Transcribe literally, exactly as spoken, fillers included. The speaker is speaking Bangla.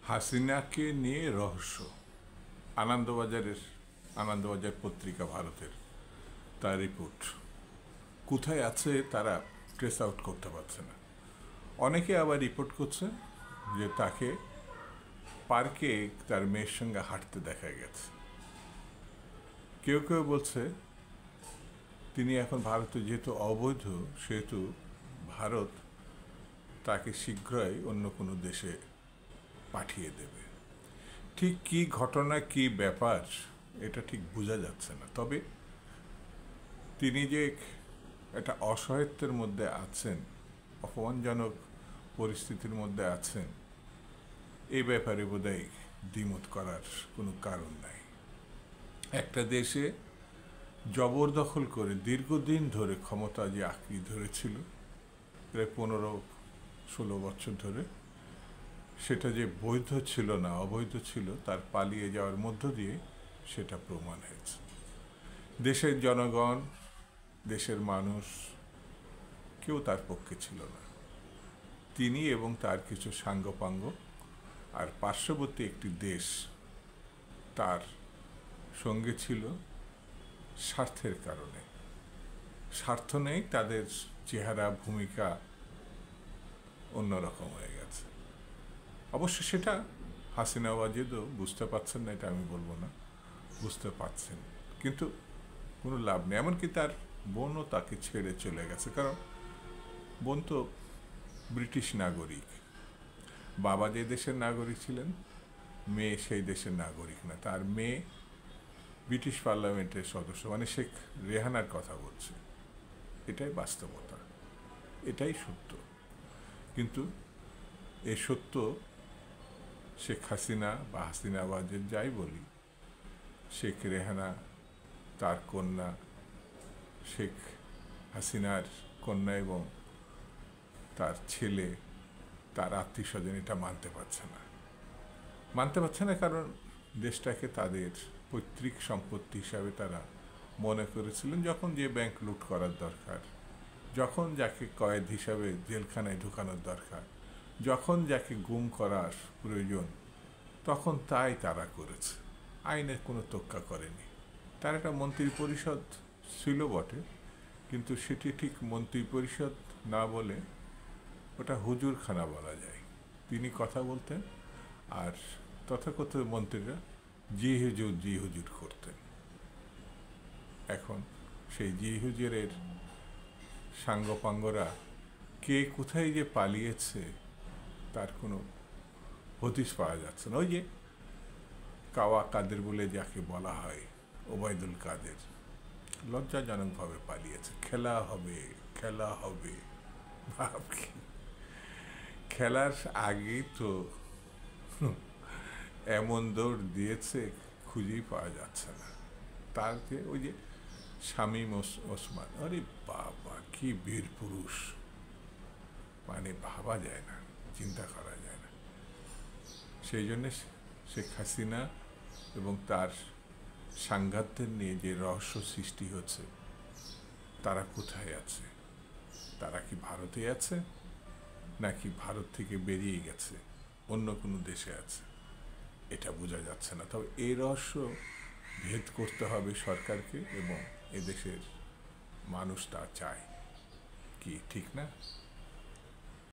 হাসিনাকে নিয়ে রহস্য। আনন্দবাজারের আনন্দবাজার পত্রিকা ভারতের তার রিপোর্ট কোথায় আছে তারা ট্রেস আউট করতে পারছে না। অনেকে আবার রিপোর্ট করছে যে তাকে পার্কে তার মেয়ের সঙ্গে হাঁটতে দেখা গেছে। কেউ কেউ বলছে তিনি এখন ভারতে যেহেতু অবৈধ, সেহেতু ভারত তাকে শীঘ্রই অন্য কোনো দেশে পাঠিয়ে দেবে। ঠিক কী ঘটনা, কী ব্যাপার, এটা ঠিক বোঝা যাচ্ছে না। তবে তিনি যে একটা অসহায়ত্বের মধ্যে আছেন, অপমানজনক পরিস্থিতির মধ্যে আছেন, এই ব্যাপারে বোধহয় দ্বিমত করার কোনো কারণ নাই। একটা দেশে জবরদখল করে দীর্ঘদিন ধরে ক্ষমতা যে আঁকড়ে ধরেছিল, প্রায় পনেরো ষোলো বছর ধরে, সেটা যে বৈধ ছিল না, অবৈধ ছিল, তার পালিয়ে যাওয়ার মধ্য দিয়ে সেটা প্রমাণ হয়েছে। দেশের জনগণ, দেশের মানুষ কেউ তার পক্ষে ছিল না। তিনি এবং তার কিছু সাঙ্গপাঙ্গ আর পার্শ্ববর্তী একটি দেশ তার সঙ্গে ছিল স্বার্থের কারণে। স্বার্থ নেই, তাদের চেহারা, ভূমিকা অন্যরকম হয়ে গেছে। অবশ্য সেটা হাসিনা ওয়াজেদও বুঝতে পারছেন না, এটা আমি বলবো না, বুঝতে পারছেন, কিন্তু কোনো লাভ নেই। এমনকি তার বোনও তাকে ছেড়ে চলে গেছে, কারণ বোন তো ব্রিটিশ নাগরিক। বাবা যে দেশের নাগরিক ছিলেন, মেয়ে সেই দেশের নাগরিক না। তার মেয়ে ব্রিটিশ পার্লামেন্টের সদস্য, মানে শেখ রেহানার কথা বলছে। এটাই বাস্তবতা, এটাই সত্য। কিন্তু এ সত্য শেখ হাসিনা বা হাসিনা ওয়াজেদ যাই বলি, শেখ রেহানা, তার কন্যা, শেখ হাসিনার কন্যা এবং তার ছেলে, তার আত্মীয় স্বজন এটা মানতে পারছে না। মানতে পারছে না কারণ দেশটাকে তাদের পৈতৃক সম্পত্তি হিসাবে তারা মনে করেছিলেন। যখন যে ব্যাংক লুট করার দরকার, যখন যাকে কয়েদ হিসাবে জেলখানায় ঢুকানোর দরকার, যখন যাকে গুম করার প্রয়োজন, তখন তাই তারা করেছে। আইনের কোনো তোক্কা করেনি। তার একটা মন্ত্রী পরিষদ ছিল বটে, কিন্তু সেটি ঠিক মন্ত্রী পরিষদ না বলে ওটা হুজুরখানা বলা যায়। তিনি কথা বলতেন আর তথাকথিত মন্ত্রীরা জি হুজুর জি হুজুর করতেন। এখন সেই জি হুজুরের সাঙ্গপাঙ্গরা কে কোথায় যে পালিয়েছে তার কোনো হদিস পাওয়া যাচ্ছে না। ওই যে কাওয়া কাদের বলে যাকে বলা হয়, ওবায়দুল কাদের, লজ্জাজনকভাবে পালিয়েছে। খেলা হবে, খেলা হবে, ভাব কি! খেলার আগেই তো এমন দৌড় দিয়েছে, খুঁজেই পাওয়া যাচ্ছে না তাকে। ওই যে শামীম ওসমান, আরে বাবা, কি বীর পুরুষ, মানে ভাবা যায় না, চিন্তা করা যায় না। সেই জন্যে শেখ হাসিনা এবং তার সাংঘাতদের নিয়ে যে রহস্য সৃষ্টি হচ্ছে, তারা কোথায় আছে? তারা কি ভারতে আছে, নাকি ভারত থেকে বেরিয়ে গেছে, অন্য কোনো দেশে আছে? এটা বোঝা যাচ্ছে না। তবে এই রহস্য ভেদ করতে হবে সরকারকে, এবং এদেশের মানুষ তা চায়। কি ঠিক না?